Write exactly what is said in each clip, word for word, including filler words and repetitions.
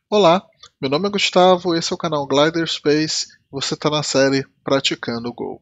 Olá, meu nome é Gustavo, esse é o canal Glider Space. Você está na série Praticando Go.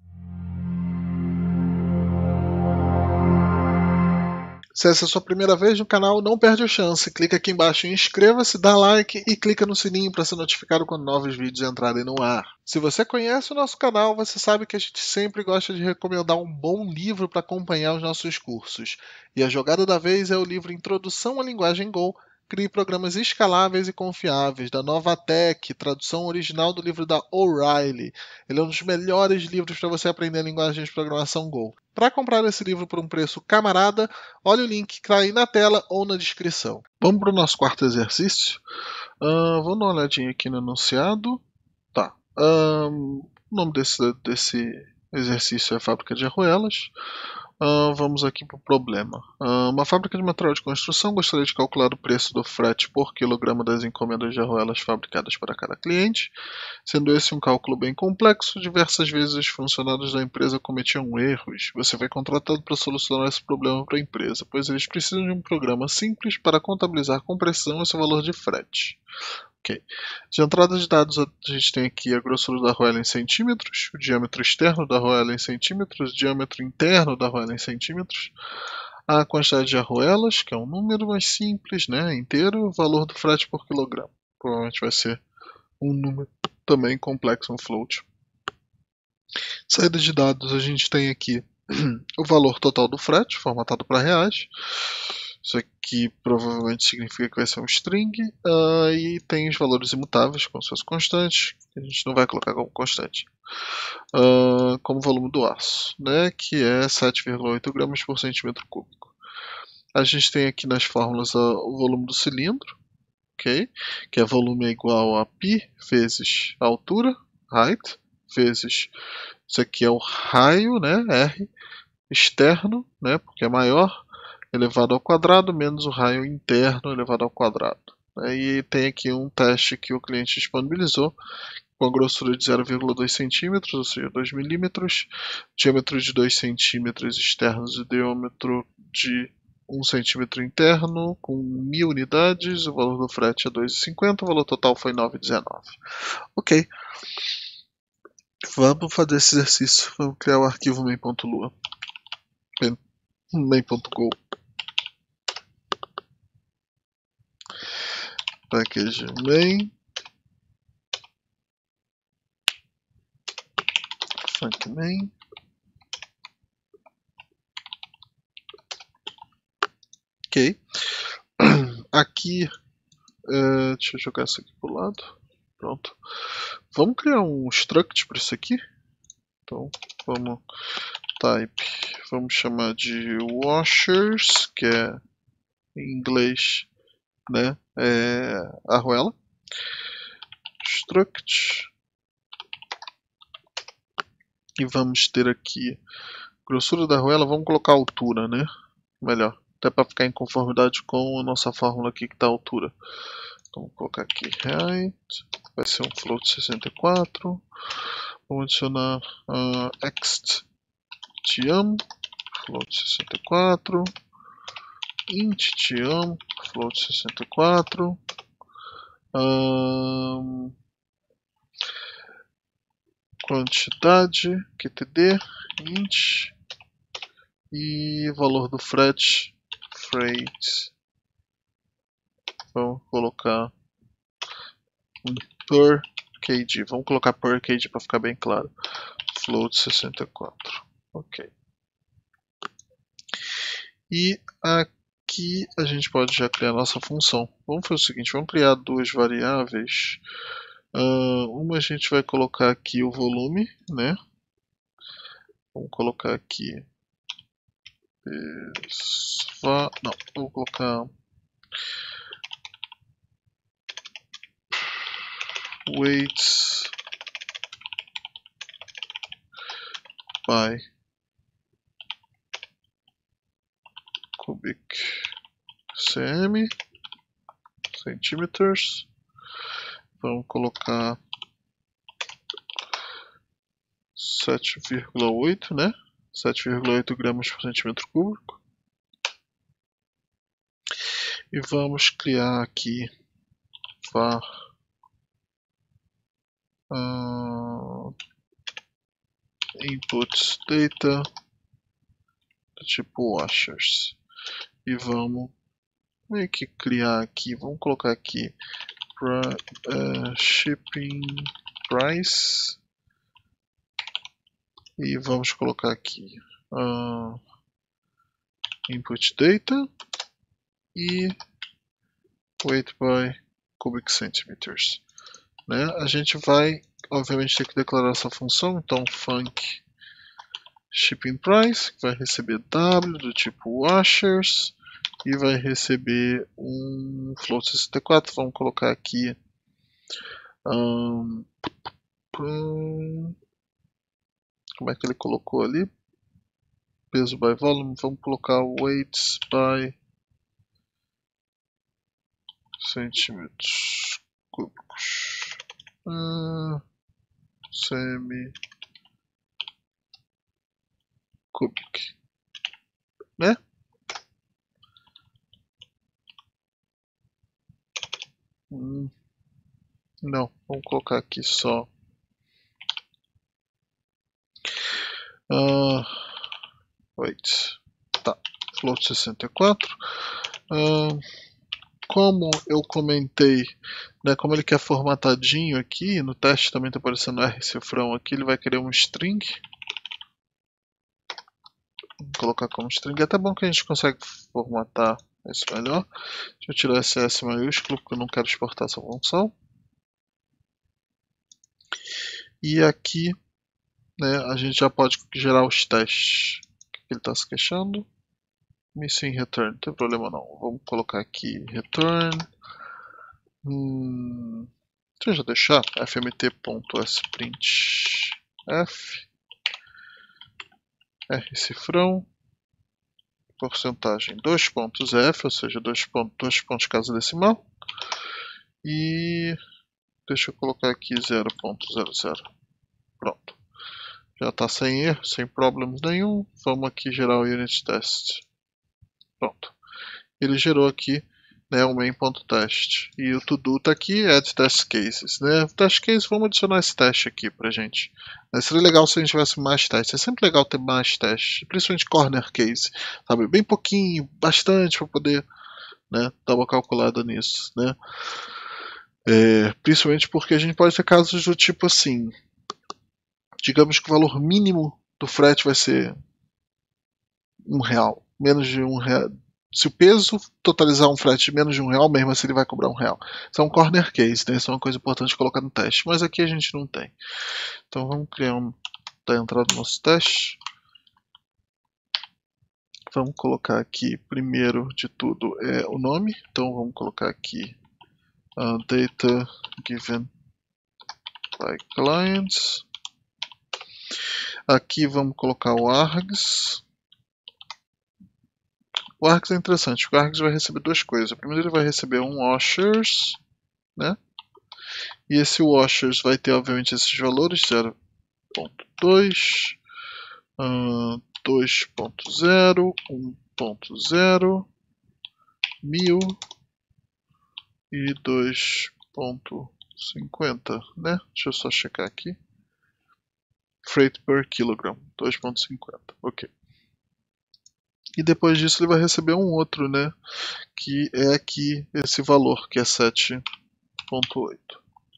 Se essa é a sua primeira vez no canal, não perde a chance. Clica aqui embaixo em inscreva-se, dá like e clica no sininho para ser notificado quando novos vídeos entrarem no ar. Se você conhece o nosso canal, você sabe que a gente sempre gosta de recomendar um bom livro para acompanhar os nossos cursos. E a jogada da vez é o livro Introdução à Linguagem Go. Crie programas escaláveis e confiáveis, da Novatec, tradução original do livro da O'Reilly. Ele é um dos melhores livros para você aprender a linguagem de programação Go. Para comprar esse livro por um preço camarada, olha o link que está aí na tela ou na descrição. Vamos para o nosso quarto exercício. Uh, vamos dar uma olhadinha aqui no enunciado. Tá. Um, o nome desse, desse exercício é Fábrica de Arruelas. Uh, vamos aqui para o problema. Uh, uma fábrica de material de construção gostaria de calcular o preço do frete por quilograma das encomendas de arruelas fabricadas para cada cliente. Sendo esse um cálculo bem complexo, diversas vezes os funcionários da empresa cometiam erros. Você foi contratado para solucionar esse problema para a empresa, pois eles precisam de um programa simples para contabilizar com precisão esse valor de frete. Ok. De entrada de dados, a gente tem aqui a grossura da arruela em centímetros, o diâmetro externo da arruela em centímetros, o diâmetro interno da arruela em centímetros, a quantidade de arruelas, que é um número mais simples, né, inteiro, o valor do frete por quilograma. Provavelmente vai ser um número também complexo, um float. Saída de dados, a gente tem aqui o valor total do frete, formatado para reais. Isso aqui provavelmente significa que vai ser um string. Uh, e tem os valores imutáveis, como se fosse constante, que a gente não vai colocar como constante. Uh, como volume do aço, né, que é sete vírgula oito gramas por centímetro cúbico. A gente tem aqui nas fórmulas uh, o volume do cilindro, okay, que é volume é igual a π vezes a altura, height, vezes isso aqui é o raio, né, R, externo, né, porque é maior, elevado ao quadrado, menos o raio interno elevado ao quadrado. E tem aqui um teste que o cliente disponibilizou, com a grossura de zero vírgula dois centímetros, ou seja, dois milímetros, diâmetro de dois centímetros externos e diâmetro de um centímetro interno, com mil unidades, o valor do frete é dois vírgula cinquenta, o valor total foi nove vírgula dezenove. Ok. Vamos fazer esse exercício. Vamos criar o arquivo main.lua. main.go. Package main. Func main. Ok. Aqui, uh, deixa eu jogar isso aqui pro lado. Pronto. Vamos criar um struct para isso aqui. Então, vamos type, vamos chamar de washers, que é em inglês, né, é arruela. Struct. E vamos ter aqui grossura da arruela, vamos colocar altura, né? Melhor, até para ficar em conformidade com a nossa fórmula aqui que está a altura. Então, vou colocar aqui height, vai ser um float sessenta e quatro. Vamos adicionar uh, ext tiam, float sessenta e quatro. Int tiam, float sessenta e quatro. Um, quantidade, qtd, int, e valor do frete, freight. Vamos colocar um per kg. Vamos colocar per kg para ficar bem claro. Float sessenta e quatro. Ok. E aqui a gente pode já criar a nossa função. Vamos fazer o seguinte, vamos criar duas variáveis. Uh, uma a gente vai colocar aqui o volume, né? Vamos colocar aqui. Não, vou colocar weights by cubic cm, centímetros. Vamos colocar sete vírgula oito, né? sete vírgula oito gramas por centímetro cúbico. E vamos criar aqui var uh, inputs data do tipo washers. E vamos meio que criar aqui, vamos colocar aqui pra, uh, shipping price e vamos colocar aqui uh, input data e weight by cubic centimeters, né? A gente vai obviamente ter que declarar essa função, então func shipping price, que vai receber W do tipo washers e vai receber um float sessenta e quatro. Vamos colocar aqui um, como é que ele colocou ali? Peso by volume, vamos colocar weights by centímetros cúbicos. Hum, semi cubic, né? Hum, não, vamos colocar aqui só uh, wait, tá, float sessenta e quatro. Uh, como eu comentei, né, como ele quer formatadinho aqui, no teste também está aparecendo R cifrão aqui, ele vai querer um string. Vou colocar como string, é até bom que a gente consegue formatar isso melhor. Deixa eu tirar esse S maiúsculo porque eu não quero exportar essa função. E aqui, né, a gente já pode gerar os testes. O que ele está se queixando? Missing return, não tem problema não. Vamos colocar aqui return. Hum, deixa eu já deixar fmt.sprint f R cifrão porcentagem dois pontos f, ou seja, dois pontos, dois pontos casa decimal, e deixa eu colocar aqui zero ponto zero zero. Pronto, já está sem erro, sem problemas nenhum. Vamos aqui gerar o unit test. Pronto, ele gerou aqui, né, o main.test, e o to-do está aqui, add test cases, né? Test case, vamos adicionar esse teste aqui pra gente. Seria legal se a gente tivesse mais testes, é sempre legal ter mais testes, principalmente corner case, sabe? Bem pouquinho, bastante para poder, né, dar uma calculada nisso, né? É, principalmente porque a gente pode ter casos do tipo assim, digamos que o valor mínimo do frete vai ser um real, menos de um real. Se o peso totalizar um frete de menos de um real, mesmo assim ele vai cobrar um real. Isso é um corner case, né? Isso é uma coisa importante colocar no teste, mas aqui a gente não tem. Então vamos criar um da entrada do nosso teste. Vamos colocar aqui, primeiro de tudo, é o nome. Então vamos colocar aqui uh, data given by clients. Aqui vamos colocar o args. O args é interessante, porque o args vai receber duas coisas. Primeiro ele vai receber um washers, né? E esse washers vai ter, obviamente, esses valores, zero ponto dois, uh, dois ponto zero, um ponto zero, mil e dois ponto cinquenta, né? Deixa eu só checar aqui. Freight per kilogram, dois ponto cinquenta, ok. E depois disso ele vai receber um outro, né? Que é aqui esse valor, que é sete ponto oito.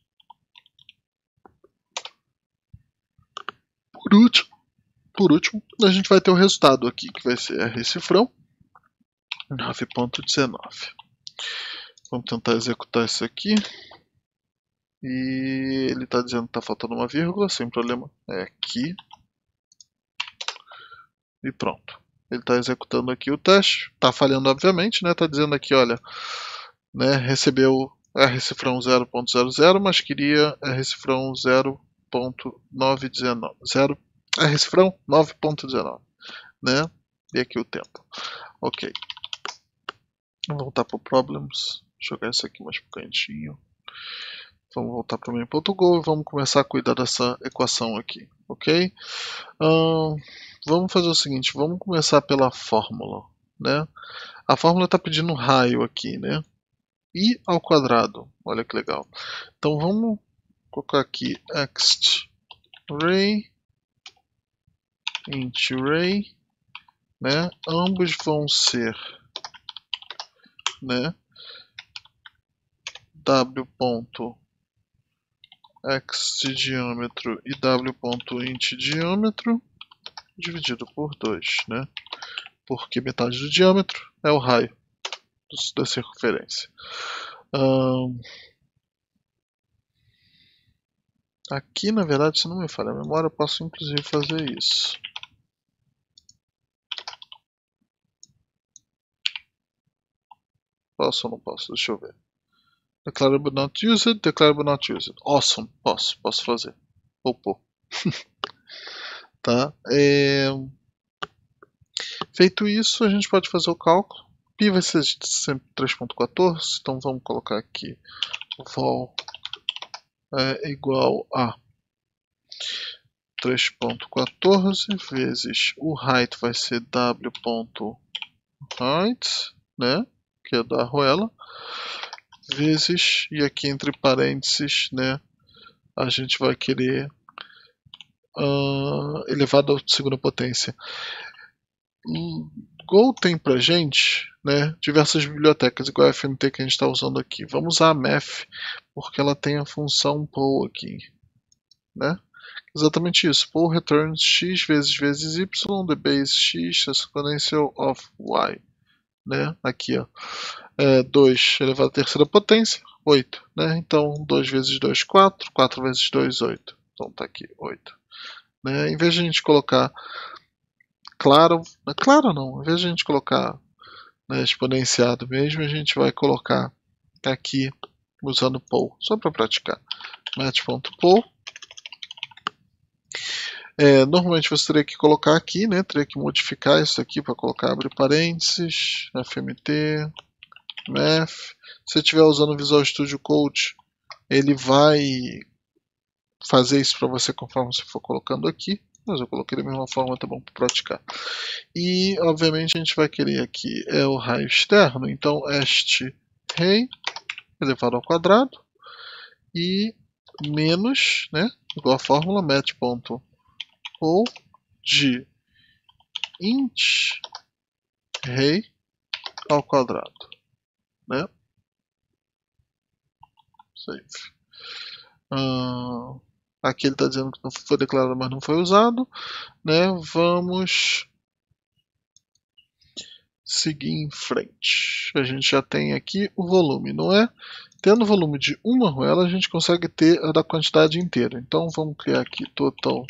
Por último, por último, a gente vai ter o resultado aqui, que vai ser R cifrão nove ponto dezenove. Vamos tentar executar isso aqui. E ele está dizendo que está faltando uma vírgula, sem problema. É aqui. E pronto. Ele está executando aqui o teste. Está falhando, obviamente, né? Está dizendo aqui, olha, né, recebeu R cifrão zero ponto zero zero, mas queria R cifrão zero ponto novecentos e dezenove. zero, R cifrão nove ponto dezenove, né? E aqui o tempo. Ok. Vamos voltar para o Problems. Jogar isso aqui mais para o cantinho. Vamos voltar para o main.go e vamos começar a cuidar dessa equação aqui, ok? Hum, vamos fazer o seguinte, vamos começar pela fórmula, né? A fórmula está pedindo um raio aqui, né? i ao quadrado. Olha que legal. Então vamos colocar aqui ext ray, int ray, né? Ambos vão ser, né, w.xDiâmetro e w.intDiâmetro dividido por dois, né? Porque metade do diâmetro é o raio da circunferência. Hum, aqui, na verdade, se não me falha a memória, eu posso inclusive fazer isso. Posso ou não posso? Deixa eu ver. Declarable not used, declarable not used. Awesome, posso, posso fazer. Vou pôr. Tá? É... Feito isso, a gente pode fazer o cálculo. Pi vai ser sempre três ponto quatorze, então vamos colocar aqui vol é igual a três ponto quatorze vezes o height vai ser w.height, né, que é da arruela, vezes, e aqui entre parênteses, né, a gente vai querer uh, elevado à segunda potência. Go tem pra gente, né, diversas bibliotecas, igual a F M T que a gente está usando aqui. Vamos usar a math, porque ela tem a função poll aqui, né? Exatamente isso. Poll returns x vezes vezes y, the base x, exponential of y, né? Aqui, ó, é, dois elevado à terceira potência, oito, né? Então dois vezes dois, quatro, quatro vezes dois, oito. Então tá aqui, oito, né? Em vez de a gente colocar claro, claro não, em vez de a gente colocar, né, exponenciado mesmo, a gente vai colocar aqui usando poll, só para praticar. Match.poll. É, normalmente você teria que colocar aqui, né, teria que modificar isso aqui para colocar abre parênteses, F M T, math. Se você estiver usando o Visual Studio Code, ele vai fazer isso para você conforme você for colocando aqui. Mas eu coloquei da mesma forma, tá bom para praticar. E, obviamente, a gente vai querer aqui é o raio externo. Então, este rei elevado ao quadrado e menos, né, igual a fórmula match.poll de int rei ao quadrado, né? Save. Uh, aqui ele está dizendo que não foi declarado, mas não foi usado, né? Vamos seguir em frente. A gente já tem aqui o volume, não é? Tendo o volume de uma arruela, a gente consegue ter a da quantidade inteira. Então vamos criar aqui total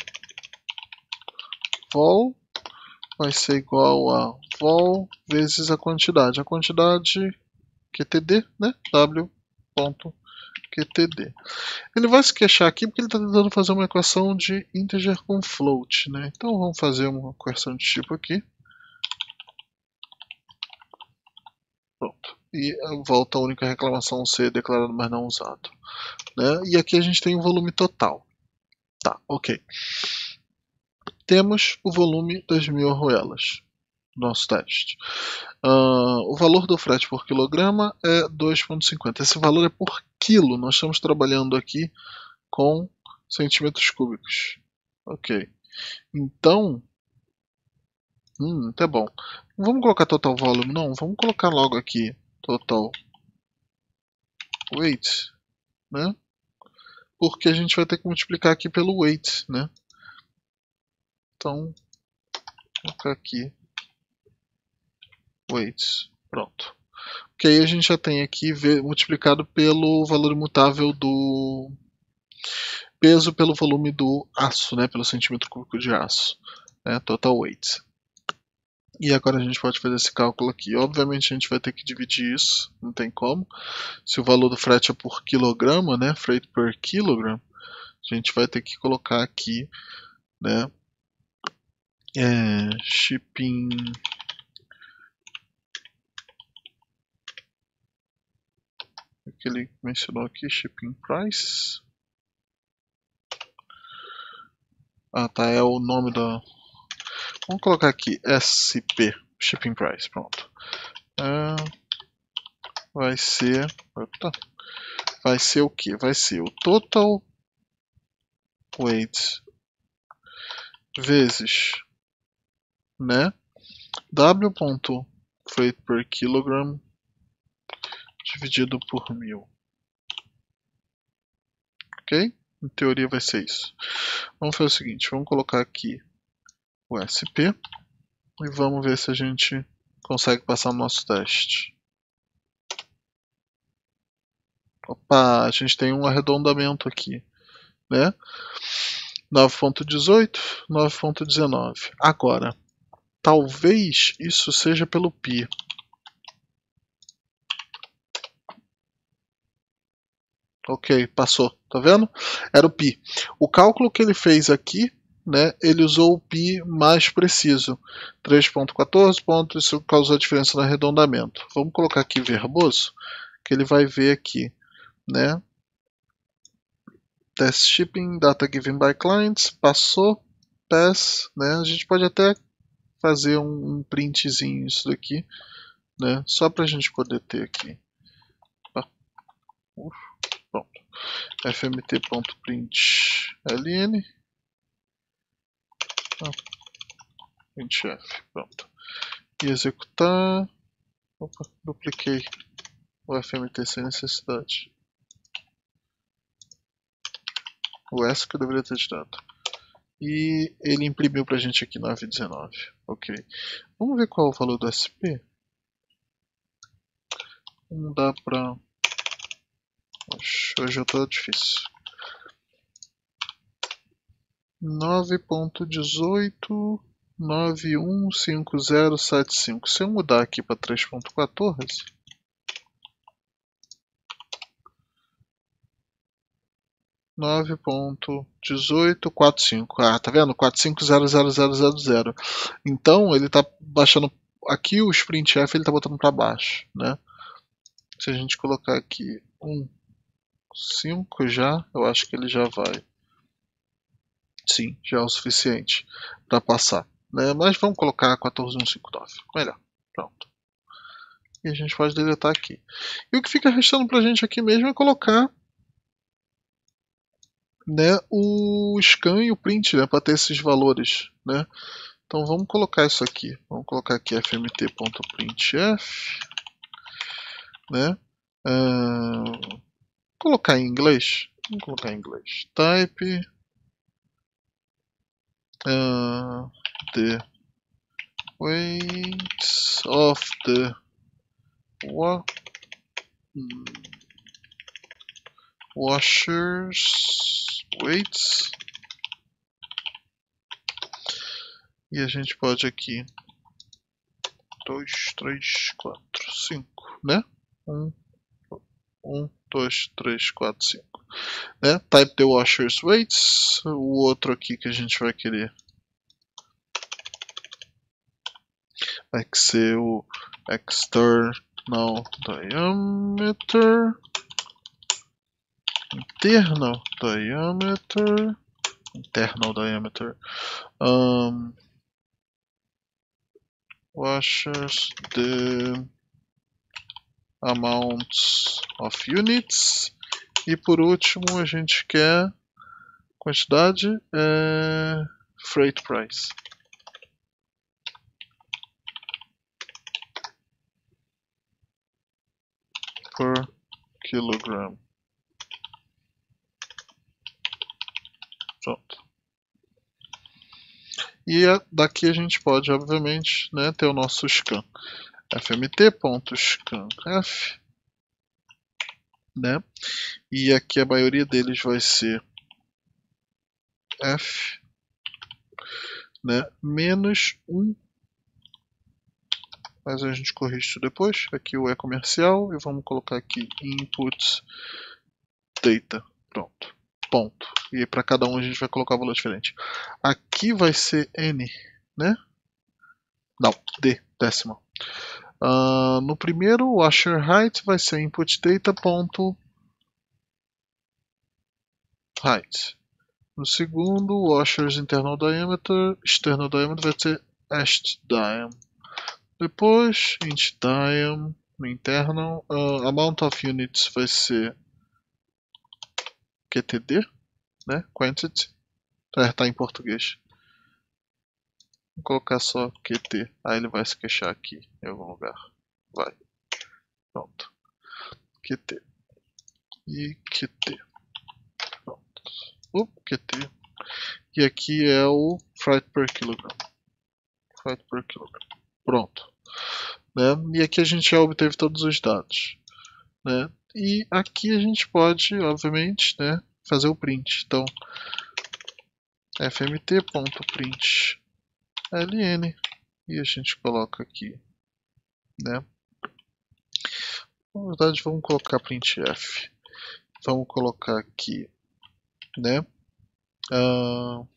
vol vai ser igual a vol vezes a quantidade. A quantidade Q T D, né? W.qtd. Ele vai se queixar aqui porque ele está tentando fazer uma equação de integer com float, né? Então vamos fazer uma equação de tipo aqui. Pronto. E volta a única reclamação ser declarado, mas não usado, né? E aqui a gente tem o volume total. Tá, ok. Temos o volume das mil arruelas. Nosso teste. Uh, o valor do frete por quilograma é dois vírgula cinquenta. Esse valor é por quilo. Nós estamos trabalhando aqui com centímetros cúbicos. Ok. Então, hum, tá bom. Não vamos colocar total volume, não. Vamos colocar logo aqui total weight, né? Porque a gente vai ter que multiplicar aqui pelo weight, né? Então, vou colocar aqui weight. Pronto. Porque aí a gente já tem aqui multiplicado pelo valor imutável do peso pelo volume do aço, né? Pelo centímetro cúbico de aço, né? Total weight. E agora a gente pode fazer esse cálculo aqui. Obviamente a gente vai ter que dividir isso, não tem como. Se o valor do frete é por quilograma, né? Freight per kilogram, a gente vai ter que colocar aqui, né? É, shipping que ele mencionou aqui, shipping price. Ah, tá, é o nome da... Vamos colocar aqui S P, shipping price, pronto. É... vai ser, opa, vai ser o que? Vai ser o total weight vezes, né, w.freight per kilogram dividido por mil. Ok? Em teoria vai ser isso. Vamos fazer o seguinte, vamos colocar aqui o S P e vamos ver se a gente consegue passar no nosso teste. Opa, a gente tem um arredondamento aqui, né? nove ponto dezoito, nove ponto dezenove. Agora, talvez isso seja pelo pi. Ok, passou, tá vendo? Era o pi. O cálculo que ele fez aqui, né, ele usou o pi mais preciso, três ponto quatorze pontos, isso causou diferença no arredondamento. Vamos colocar aqui verboso, que ele vai ver aqui, né? Test shipping, data given by clients, passou, pass, né? A gente pode até fazer um, um printzinho isso daqui, né? Só para a gente poder ter aqui. Uf, pronto. fmt.println ah, printf, pronto. E executar. Opa, dupliquei o fmt sem necessidade. O S que eu deveria ter tirado. E ele imprimiu pra gente aqui nove ponto dezenove. Ok. Vamos ver qual é o valor do S P. Não dá pra. Hoje eu tô difícil. nove ponto dezoito nove um cinco zero sete cinco. Se eu mudar aqui para três ponto quatorze, nove ponto dezoito quarenta e cinco. Ah, tá vendo? quatro cinco zero zero zero zero zero. Então ele tá baixando aqui o sprintf, ele tá botando para baixo, né? Se a gente colocar aqui um cinco já, eu acho que ele já vai. Sim, já é o suficiente para passar, né? Mas vamos colocar quatorze mil cento e cinquenta e nove, melhor. Pronto. E a gente pode deletar aqui. E o que fica restando para a gente aqui mesmo é colocar, né, o scan e o print, né, para ter esses valores, né? Então vamos colocar isso aqui. Vamos colocar aqui fmt.printf, né? Uh, colocar em inglês. Vamos colocar em inglês. Type uh, the weights of the wa washers weights. E a gente pode aqui dois, três, quatro, cinco, né? um, um, dois, três, quatro, cinco. Né? Type the washers weights. O outro aqui que a gente vai querer vai ser o external diameter, internal diameter, internal diameter, um, washers, the amounts of units, e por último a gente quer quantidade, é, freight price. Per kilogram. Pronto. E daqui a gente pode, obviamente, né, ter o nosso scan. fmt.scanf, né? E aqui a maioria deles vai ser f, né, menos um. Mas a gente corrige isso depois. Aqui o é comercial e vamos colocar aqui input data. Pronto. Ponto. E para cada um a gente vai colocar um valor diferente. Aqui vai ser n, né? Não, d, décima. Uh, no primeiro, washer height vai ser input data ponto height. No segundo, washers internal diameter, external diameter vai ser est diam. Depois, int diam no internal. Uh, amount of units vai ser Q T D, né? Quantity. Tá, tá em português. Vou colocar só Q T. Aí ele vai se queixar aqui em algum lugar. Vai. Pronto. Q T. E Q T. Pronto. Uh, Q T. E aqui é o freight per kilogram. Freight per kilogram. Pronto. Né? E aqui a gente já obteve todos os dados. Né? E aqui a gente pode, obviamente, né, fazer o print. Então, fmt.print ln e a gente coloca aqui, né? Na verdade, vamos colocar printf. Vamos colocar aqui, né? Uh,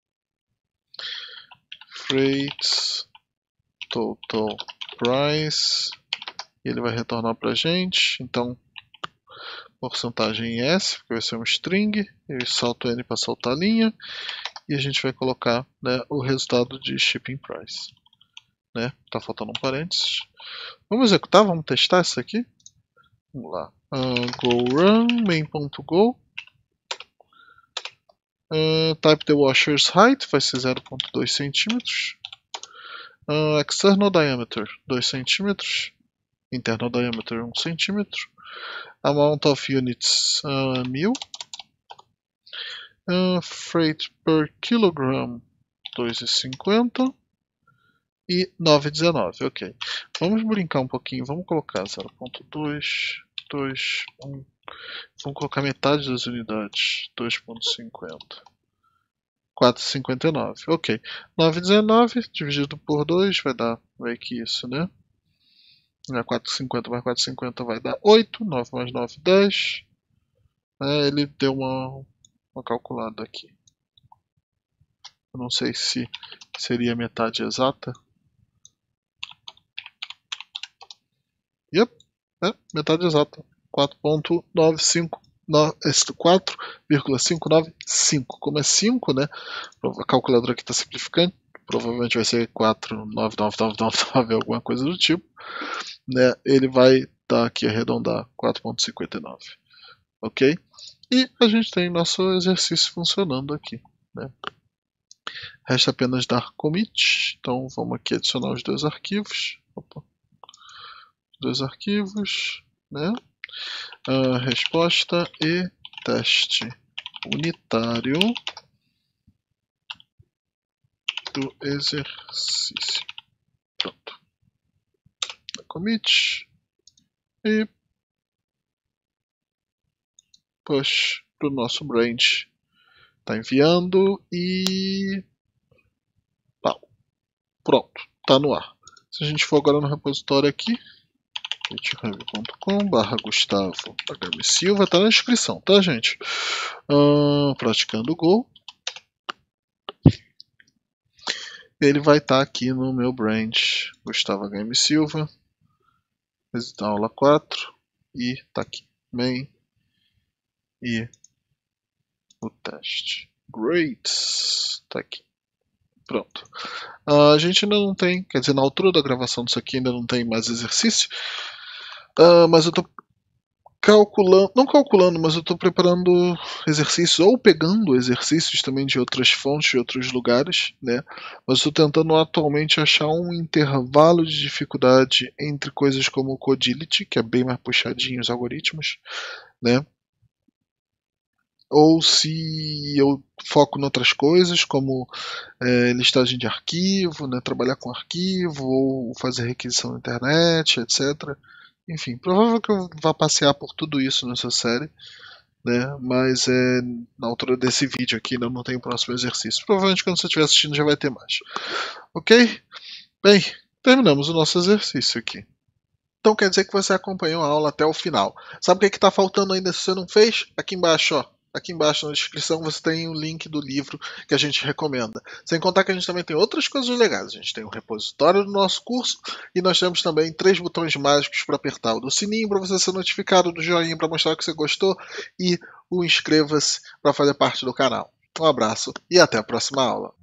freight total price. E ele vai retornar para a gente. Então, porcentagem S, porque vai ser um string. Eu salto N para saltar a linha. E a gente vai colocar, né, o resultado de shipping price. Né? Tá faltando um parênteses. Vamos executar, vamos testar isso aqui. Vamos lá. Uh, go run, main.go. Uh, type the washer's height, vai ser zero ponto dois centímetros. Uh, external diameter, dois centímetros. Internal diameter, um centímetro. Amount of units, uh, mil. Uh, freight per kilogram, dois e cinquenta. E nove e dezenove, ok. Vamos brincar um pouquinho, vamos colocar zero ponto dois, dois, um. Vamos colocar metade das unidades, dois ponto cinquenta. quatro e cinquenta e nove, ok. nove e dezenove dividido por dois vai dar, vai que isso, né? quatro e cinquenta mais quatro e cinquenta vai dar oito, nove mais nove, dez. É, ele deu uma, uma calculada aqui. Eu não sei se seria metade exata. Yep, é, metade exata. quatro vírgula nove cinco, quatro vírgula quinhentos e noventa e cinco. Como é cinco, né? A calculadora aqui está simplificando. Provavelmente vai ser quatro vírgula nove nove nove nove nove, alguma coisa do tipo. Né? Ele vai dar aqui, arredondar quatro vírgula cinquenta e nove. Ok? E a gente tem nosso exercício funcionando aqui. Né? Resta apenas dar commit. Então vamos aqui adicionar os dois arquivos. Opa. Os dois arquivos. Né? Uh, resposta e teste unitário do exercício. Pronto. Commit e push para o nosso branch. Está enviando e pau. Pronto, está no ar. Se a gente for agora no repositório aqui, github ponto com barra Gustavo H M Silva, está na descrição, tá, gente? Uh, praticando Go. Ele vai estar tá aqui no meu branch, Gustavo H M Silva, visitar aula quatro, e está aqui, main, e o teste. Great! Está aqui. Pronto. Uh, a gente ainda não tem, quer dizer, na altura da gravação disso aqui ainda não tem mais exercício, uh, mas eu estou calculando, não calculando, mas eu estou preparando exercícios ou pegando exercícios também de outras fontes, de outros lugares, né? Mas estou tentando atualmente achar um intervalo de dificuldade entre coisas como o Codility, que é bem mais puxadinho os algoritmos, né? Ou se eu foco em outras coisas, como é, listagem de arquivo, né? Trabalhar com arquivo, ou fazer requisição na internet, etcétera. Enfim, provável que eu vá passear por tudo isso nessa série, né? Mas é, na altura desse vídeo aqui ainda não tem o próximo exercício. Provavelmente quando você estiver assistindo já vai ter mais. Ok? Bem, terminamos o nosso exercício aqui. Então quer dizer que você acompanhou a aula até o final. Sabe o que está faltando ainda se você não fez? Aqui embaixo, ó. Aqui embaixo na descrição você tem o link do livro que a gente recomenda. Sem contar que a gente também tem outras coisas legais. A gente tem o repositório do nosso curso e nós temos também três botões mágicos para apertar. O do sininho para você ser notificado, do joinha para mostrar que você gostou e o inscreva-se para fazer parte do canal. Um abraço e até a próxima aula.